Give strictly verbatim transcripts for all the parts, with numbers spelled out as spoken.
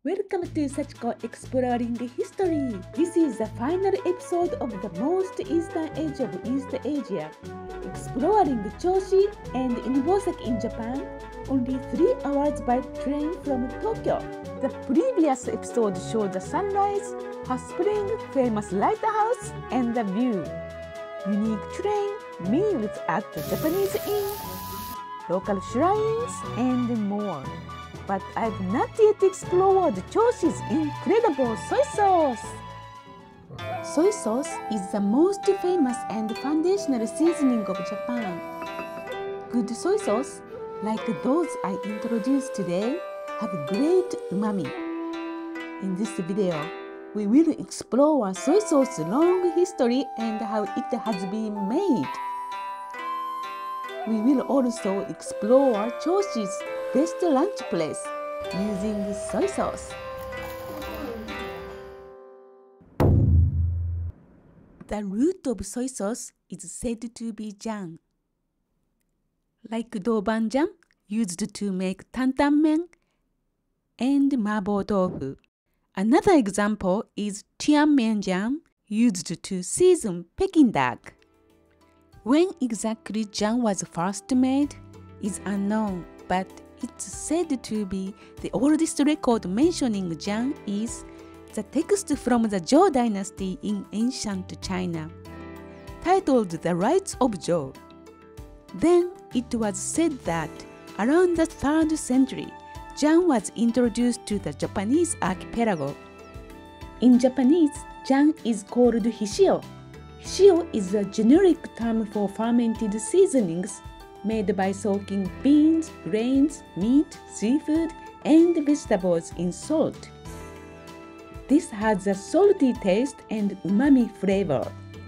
Welcome to Sachiko Exploring History. This is the final episode of the most eastern edge of East Asia, exploring Choshi and Inobosaki in Japan, only three hours by train from Tokyo. The previous episode showed the sunrise, hot spring, famous lighthouse, and the view. Unique train, meals at the Japanese inn, local shrines, and more. But I've not yet explored Choshi's incredible soy sauce. Soy sauce is the most famous and foundational seasoning of Japan. Good soy sauce, like those I introduced today, have great umami. In this video, we will explore soy sauce's long history and how it has been made. We will also explore Choshi's best lunch place using soy sauce. The root of soy sauce is said to be jang. Like doubanjang used to make tantanmen and mabo tofu. Another example is tianmenjang used to season Peking duck. When exactly jang was first made is unknown, but it's said to be the oldest record mentioning jang is the text from the Zhou dynasty in ancient China, titled The Rites of Zhou. Then it was said that around the third century, jang was introduced to the Japanese archipelago. In Japanese, jang is called hishio. Hishio is a generic term for fermented seasonings made by soaking beans, grains, meat, seafood, and vegetables in salt. This has a salty taste and umami flavor.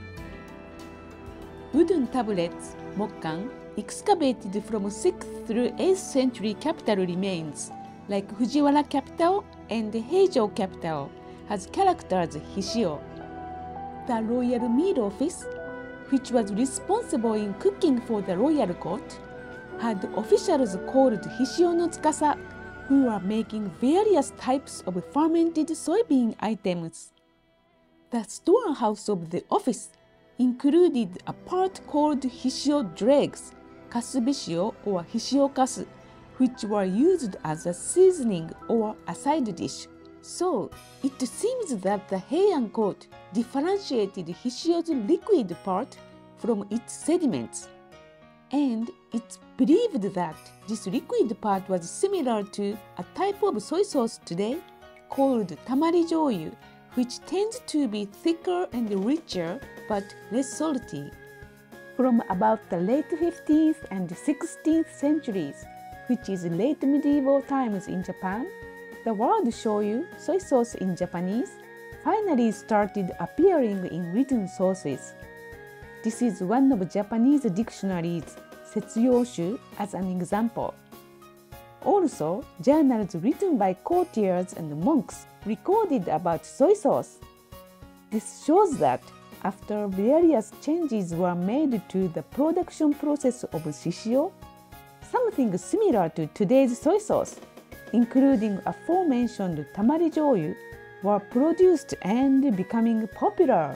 Wooden tablets, mokkan, excavated from sixth through eighth century capital remains, like Fujiwara capital and Heizhou capital, has characters hishio. The royal meal office, which was responsible in cooking for the royal court, had officials called Hishio no Tsukasa, who were making various types of fermented soybean items. The storehouse of the office included a part called Hishio dregs, kasubishio or Hishio kasu, which were used as a seasoning or a side dish. So, it seems that the Heian court differentiated Hishio's liquid part from its sediments, and it's believed that this liquid part was similar to a type of soy sauce today called tamari joyu, which tends to be thicker and richer but less salty. From about the late fifteenth and sixteenth centuries, which is late medieval times in Japan, the word shoyu, soy sauce in Japanese, finally started appearing in written sources. This is one of Japanese dictionaries, Setsuyoushu, as an example. Also, journals written by courtiers and monks recorded about soy sauce. This shows that after various changes were made to the production process of shishio, something similar to today's soy sauce, including aforementioned tamari joyu, were produced and becoming popular.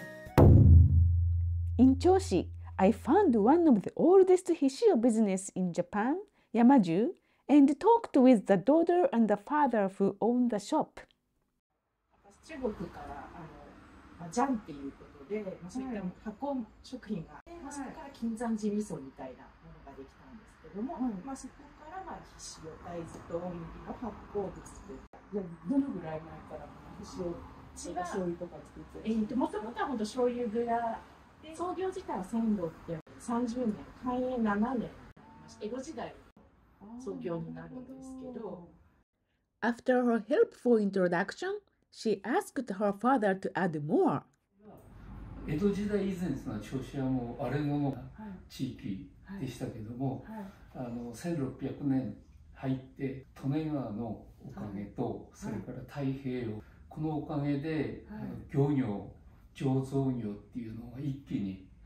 In Choshi, I found one of the oldest hishio business in Japan, Yamaju, and talked with the daughter and the father who owned the shop. 中国からあのジャンっていうことで、まあ、そういった加工食品が、まあ、そこから金山寺味噌みたいなものができたんですけども、まあ、そこからまあひしお、大豆と小麦の発酵物で、じゃあどのぐらい前からひしお醤油とか作って、えーと、もともとはほんと醤油蔵で、創業自体はせんろっぴゃくさんじゅうねん、開園ななねんになりまして、江戸時代創業になるんですけど。 After her helpful introduction, she asked her father to add more. 江戸時代以前の銚子はもう荒れ野の地域でしたけども、あのせんろっぴゃくねん入って利根川のおかげと、それから太平洋、このおかげで、あの漁業醸造業っていうのが一気に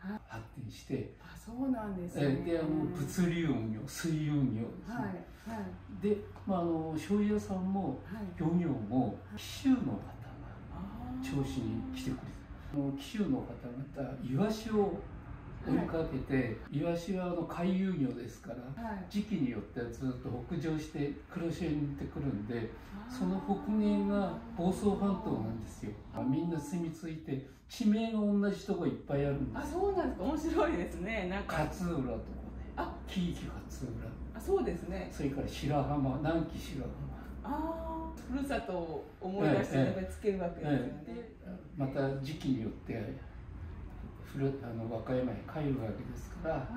発展して、 あ、そうなんですね。 で、あの物流業、水運業ですね。 はいはい、 で、まあ、あの醤油屋さんも漁業も紀州の方が銚子に来てくれた。紀州の方々イワシを追いかけて、イワシはあの回遊魚ですから、はい、時期によってはずっと北上して黒潮に行ってくるんで、その北限が房総半島なんですよ。みんな住み着いて地名が同じとこいっぱいあるんです。 あ、そうなんですか。面白いですね。なんか勝浦とかね、あ、紀伊勝浦、 あ、そうですね。 それから白浜、南紀白浜、 ああ、ふるさとを思い出して名前つけるわけですよね。ええええ、 また時期によってふるあの和歌山に帰るわけですから、はい、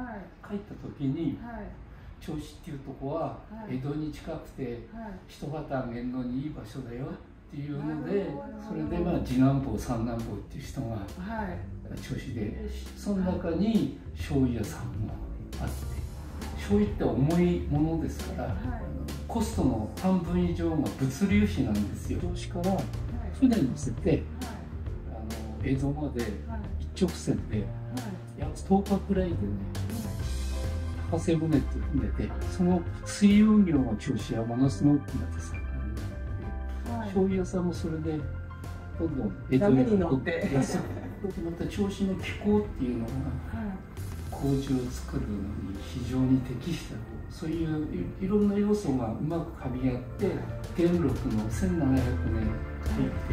帰った時に、はい、銚子っていうとこは江戸に近くて、はい、一旗あげるのにいい場所だよっていうので、それでまあ次男坊三男坊っていう人が銚子で、その中に醤油屋さんもあって、醤油って重いものですから、はい、コストの半分以上が物流費なんですよ。銚子から船に乗せて、はい、あの江戸まで、はい、一直線で、はい、約とおかくらいでね、高瀬船っていう船で、その水運業の銚子はものすごくまた盛んになって、はい、醤油屋さんもそれでどんどん江戸に乗って安く、また銚子の気候っていうのが、麹を作るのに非常に適した、そういういろんな要素がうまくかみ合って、元禄のせんななひゃくねん入って、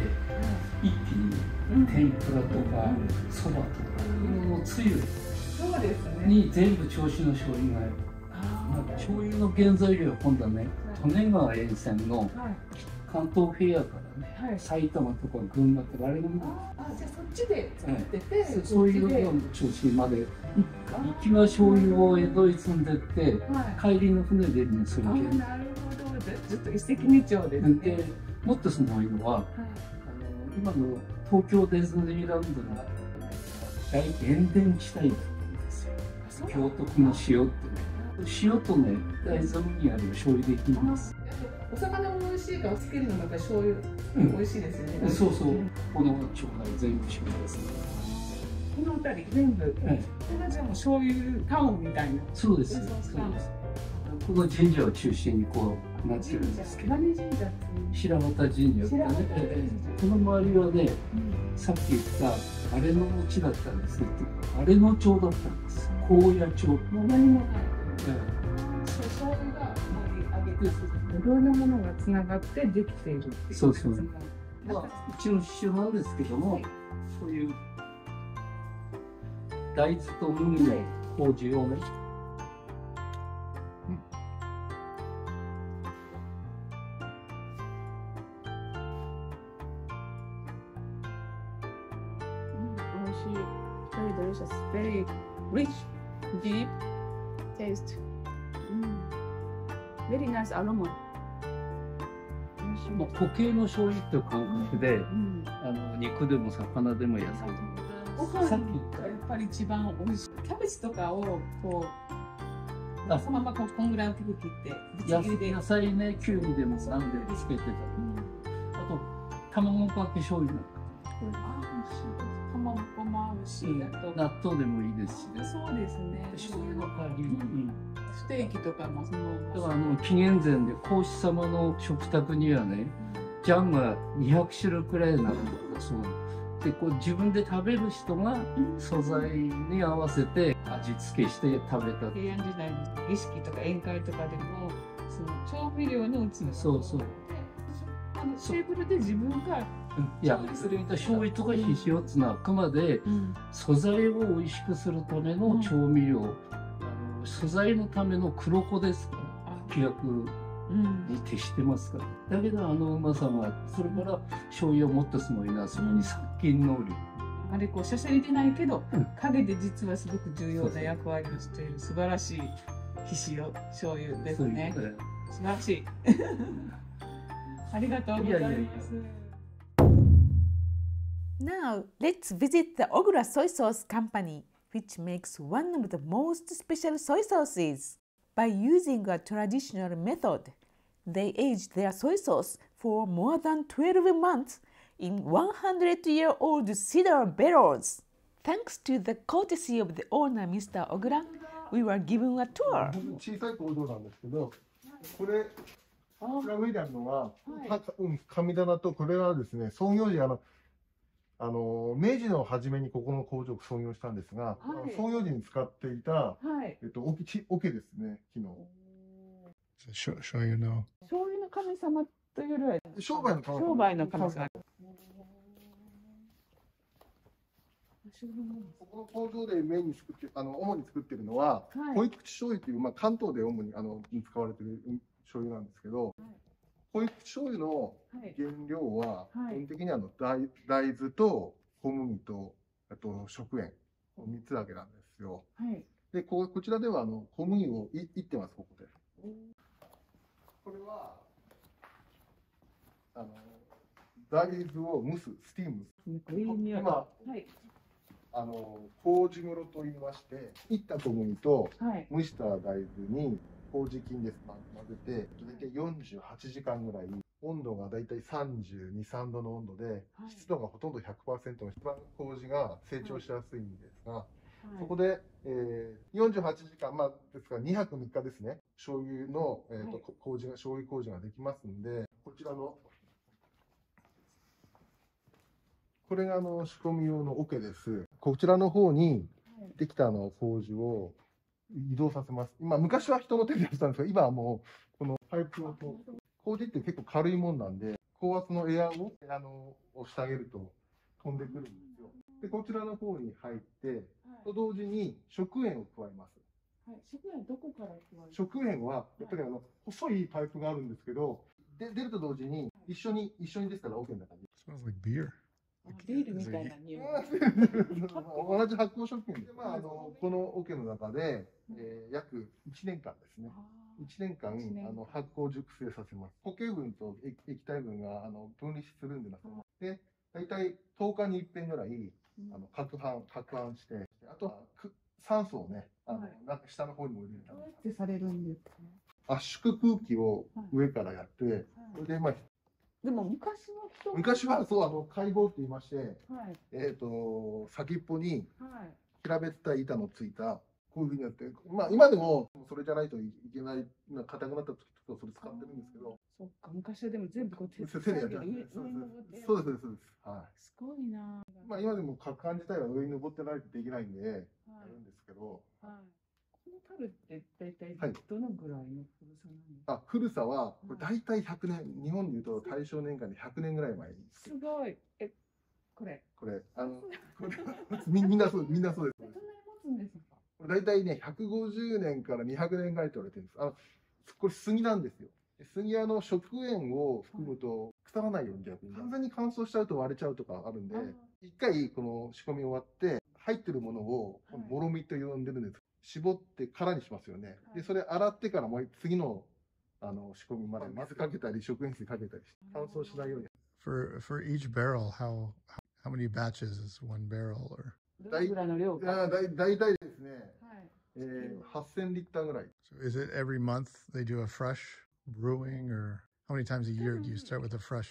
一気に天ぷらとかそばとかいうののつゆに全部銚子の醤油がある。醤油の原材料は今度はね、利根川沿線の関東平野からね、埼玉とか群馬とかあれがあ、じゃあそっちで作ってて、 そういうのを銚子まで行きは醤油を江戸に積んでって、帰りの船でね、それを。なるほど、 ずっと一石二鳥ですね。 でもっとすごいのは、あの今の東京ディズニーランドの大塩田地帯だったんですよ。京都府の塩ってね、塩とね大豆麦ある醤油できます。 お魚も美味しいからつけるのまた醤油、うん、美味しいですよね。 そうそう、この町内全部醤油ですね。 この辺り全部、はい、これがじゃあもう醤油タウンみたいな。 そうです。そうです。この神社を中心にこうなってるんですけど。 何神社って？ 白旗神社ってね。この周りはね、うん、さっき言った荒れの町だったんですけど、荒れの町だったんです。高野町。もう何もない。 そう、醤油が盛り上げて、いろんなものがつながってできているっていう。 そうそう。まあうちの刺繍なんですけども、はい、そういう大豆と麦の麹をね。 Very delicious, very rich, deep taste. Mm. Very nice aroma. まあ固形の醤油っていう感覚で、うん、あの肉でも魚でも野菜でも。 さっき言ったやっぱり一番美味しい。キャベツとかをこうそのままこうこんぐらい大きく切ってぶつ切りで。 野菜ね、きゅうりでも何でもつけてたり、うん、あと卵かけ醤油なんか。 卵もあるし、 納豆でもいいですしね。 そうですね。 醤油の代わりにステーキとかもその。 だからあの紀元前で孔子様の食卓にはね、ジャンがにひゃくしゅるいくらいになるんだそうで、こう自分で食べる人が素材に合わせて味付けして食べた。 平安時代の儀式とか宴会とかでもその調味料のうちの。 そうそう。 あのテーブルで自分がいや、醤油とかひしおつのはあくまで素材を美味しくするための調味料、うん、あの素材のための黒子ですから規約に徹してますから、だけどあのうまさがそれから醤油をもっとすごいのはそこに殺菌能力、 あれこうしゃしゃりでないけど、うん、陰で実はすごく重要な役割をしている素晴らしいひしお醤油ですね。素晴らしいありがとうございます。 Now, let's visit the Ogura Soy Sauce Company, which makes one of the most special soy sauces. By using a traditional method, they aged their soy sauce for more than twelve months in one hundred year old cedar barrels. Thanks to the courtesy of the owner, Mister Ogura, we were given a tour. 小さい工場なんですけど、これ、こちら上にあるのは、たうん、神棚と、これはですね、創業時、あの、あの明治の初めにここの工場を創業したんですが、はい、創業時に使っていた、はい、えっと、桶ですね、木の。醤油の。 醤油の神様というよりは、 商売の神様。 商売の神様。 ここの工場でメインに作ってあの主に作っているのは、はい、濃い口醤油という、まあ、関東で主にあの使われている醤油なんですけど、はい、濃い口醤油の原料は、はい、基本的にあの 大, 大豆と小麦とあと食塩みっつだけなんですよ。はい、で こ, こちらではあの小麦をいいってます、ここで。これはあの大豆を蒸すスティーム。今、はいあの麹室と言いまして、いった小麦と蒸した大豆に麹菌です、混ぜて、大体よんじゅうはちじかんぐらい、温度が大体さんじゅうに、さんどの温度で、はい、湿度がほとんど ひゃくパーセント の一番麹が成長しやすいんですが、はい、そこで、えー、よんじゅうはちじかん、まあ、ですからにはくみっかですね、醤油の、えーとはい、麹が、醤油麹ができますんで、こちらの、これがあの仕込み用の桶です。こちらの方にできたあの麹を移動させます。今、昔は人の手でやってたんですけど、今はもうこのパイプをこう、麹って結構軽いもんなんで、高圧のエアをあの押してあげると飛んでくるんですよ。で、こちらの方に入って、と同時に食塩を加えます。 はい、食塩どこから加えます？ 食塩はやっぱりあの細いパイプがあるんですけど、で出ると同時に一緒に一緒にですから桶の中に。 Smells like beer. ビールみたいな匂い。 同じ発酵食品で、まあ、あのこの桶の中で、えー、約いちねんかんですね。いちねんかんあの発酵熟成させます。固形分と液体分があの分離するんでなくて、で大体とおかにいっぺんぐらいあの攪拌攪拌して、あとは酸素をね、あのなんか下の方にも入れる。 どうやってされるんですか？ 圧縮空気を上からやって、それでまあ。 でも昔の人昔はそうあの解剖って言いまして、はい、えっと先っぽに平べったい板のついたこういうふうにやって、まあ今でもそれじゃないといけない硬くなった時とかそれ使ってるんですけど、 そっか、昔はでも全部こう手でやってる。そうですそうですそうです。はい。 すごいな。 まあ今でも攪拌自体は上に登ってないとできないんでやるんですけど。はい。 この樽って大体どのぐらいの古さなんですか？ あ、古さはこれ大体ひゃくねん、日本でいうと大正年間でひゃくねんぐらい前に。 すごい。え、これ。 これあのみんなそうみんなそうです。 どんなに持つんですか？ これ大体ねひゃくごじゅうねんからにひゃくねんぐらいと言われてるんです。あのこれ杉なんですよ。杉はの食塩を含むと腐らないように逆に完全に乾燥しちゃうと割れちゃうとかあるんで、一回この仕込み終わって入ってるものをもろみと呼んでるんです。絞って空にしますよね。で、それ洗ってからもう次のあの仕込みまで水かけたり食塩水かけたりして乾燥しないように。 For for each barrel, how how many batches is one barrel or? どれぐらいの量か。 だい大体ですね、えー、はっせんリッターぐらい。 So is it every month they do a fresh brewing, or how many times a year do you start with a fresh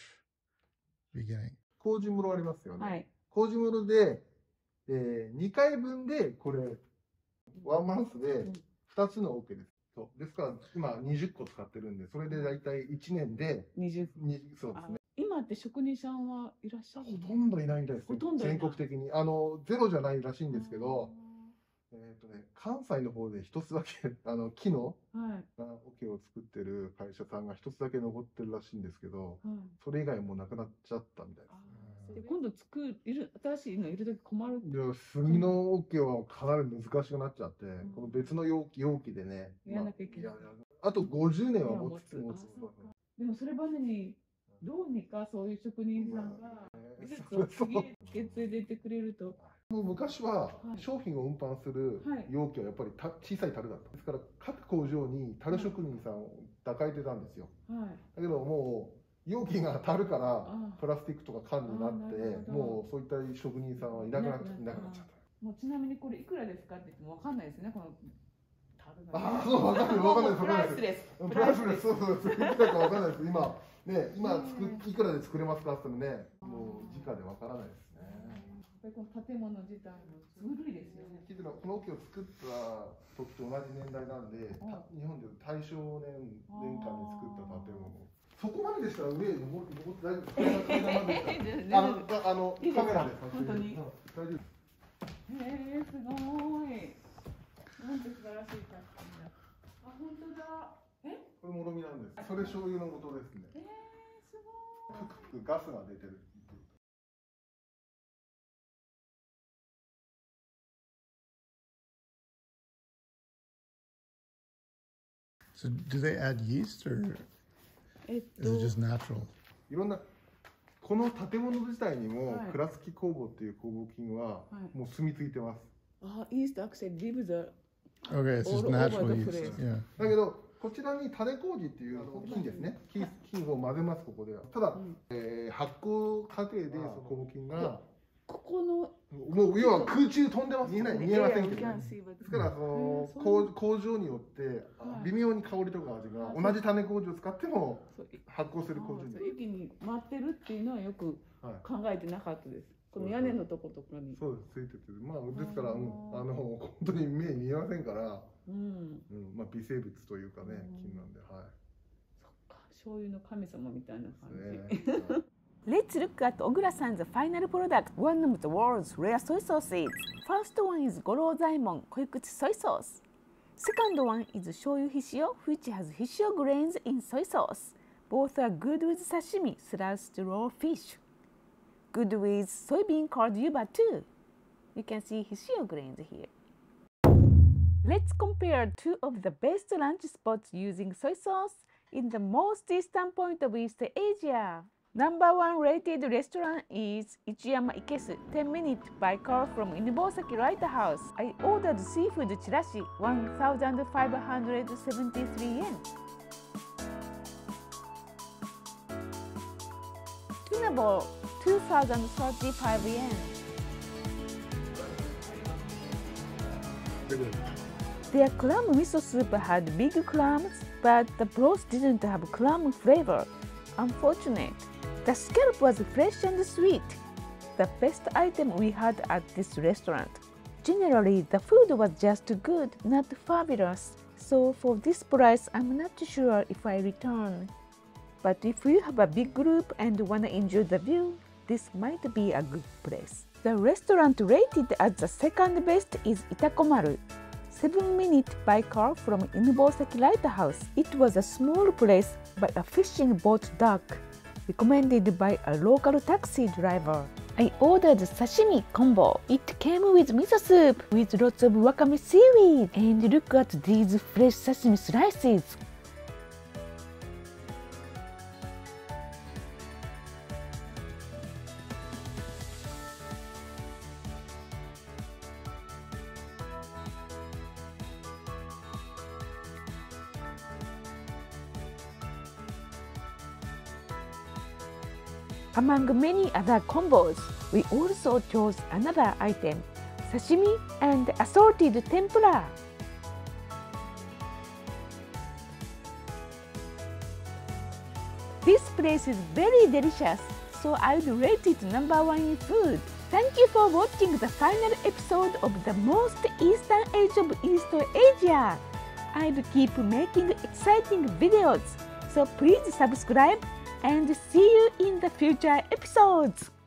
beginning? 麹室ありますよね。はい、麹室で、えー、にかいぶんでこれ。ワンマンスでふたつの桶です。そうですから今にじゅっこ使ってるんで、それで大体いちねんでにじゅう。 そうですね。 今って職人さんはいらっしゃる？ ほとんどいないみたいです。全国的にあのゼロじゃないらしいんですけど、えっとね関西の方で一つだけあの木の桶を作ってる会社さんが一つだけ残ってるらしいんですけど、それ以外もなくなっちゃったみたいです。 で今度作る新しいのいるとき困る。 いや杉の桶はかなり難しくなっちゃって、うん、この別の容器容器でね。 やらなきゃいけない。 あとごじゅうねんは持つ。持つ。 でもそれまでにどうにかそういう職人さんが技術を次へ受け継いでいってくれると。 もう昔は商品を運搬する容器はやっぱりた小さい樽だった。ですから各工場に樽職人さんを抱えてたんですよ。はい、だけどもう容器が足るからプラスチックとか缶になってもうそういった職人さんはいなくなっちゃった。 もうちなみにこれいくらですかって言ってもわかんないですね、この樽が、 ね。ああ、そうわかんないわかんないです。 プライスレス。 プライスレス。そうそうそう。いくらかわかんないです。今ね今作いくらで作れますかってね、もう直でわからないですね。 ぱりこの建物自体も古いですよね。 この桶を作った時と同じ年代なんで、日本でいう大正年年間に作った建物。そこまででしたら上に登って大丈夫ですか？あのカメラで撮影。本当に。大丈夫。 へえ、すごい。なんて素晴らしい作品だ。あ、本当だ。え？ これもろみなんです。それ醤油の素ですね。 ええ、すごい。 ぷくぷくガスが出てる。 So do they add yeast or is it just natural? いろんなこの建物自体にも倉敷工房っていう酵母菌はもう住み着いてます。 あ、yeast actually lives the Okay, it's just natural yeast. Yeah. だけどこちらに種麹っていう菌ですね。菌を混ぜますここでは。ただ、えー、発酵過程でその酵母菌がここのもう要は空中飛んでます。見えない見えませんけど、ね。ですからその工工場によって微妙に香りとか味が同じ種麹を使っても発酵する麹に。 息に舞ってるっていうのはよく考えてなかったです。この屋根のとこところに。 そうですついてて、まあですから、うん、あの本当に目見えませんから、うん、うん、まあ微生物というかね菌なんで、はい。 そっか、醤油の神様みたいな感じ。 Let's look at Ogura-san's final product, one of the world's rare soy sauces. First one is Gorozaimon Koikuchi soy sauce. Second one is Shoyu Hishio, which has Hishio grains in soy sauce. Both are good with sashimi slash raw fish. Good with soybean called yuba too. You can see Hishio grains here. Let's compare two of the best lunch spots using soy sauce in the most eastern point of East Asia. Number one rated restaurant is Ichiyama Ikesu, ten minutes by car from Inubosaki Lighthouse. I ordered seafood chirashi, one thousand five hundred seventy-three yen. Tuna bowl, two thousand thirty-five yen. Their clam miso soup had big clams, but the broth didn't have clam flavor. Unfortunate. The scallop was fresh and sweet. The best item we had at this restaurant. Generally, the food was just good, not fabulous. So for this price, I'm not sure if I return. But if you have a big group and want to enjoy the view, this might be a good place. The restaurant rated as the second best is Itakomaru. seven minutes by car from Inubosaki Lighthouse. It was a small place but a fishing boat dock, recommended by a local taxi driver. I ordered sashimi combo. It came with miso soup with lots of wakame seaweed. And look at these fresh sashimi slices. Among many other combos, we also chose another item, sashimi and assorted tempura. This place is very delicious, so I'd rate it number one in food. Thank you for watching the final episode of the most eastern edge of East Asia. I'll keep making exciting videos, so please subscribe and see you in the future episodes!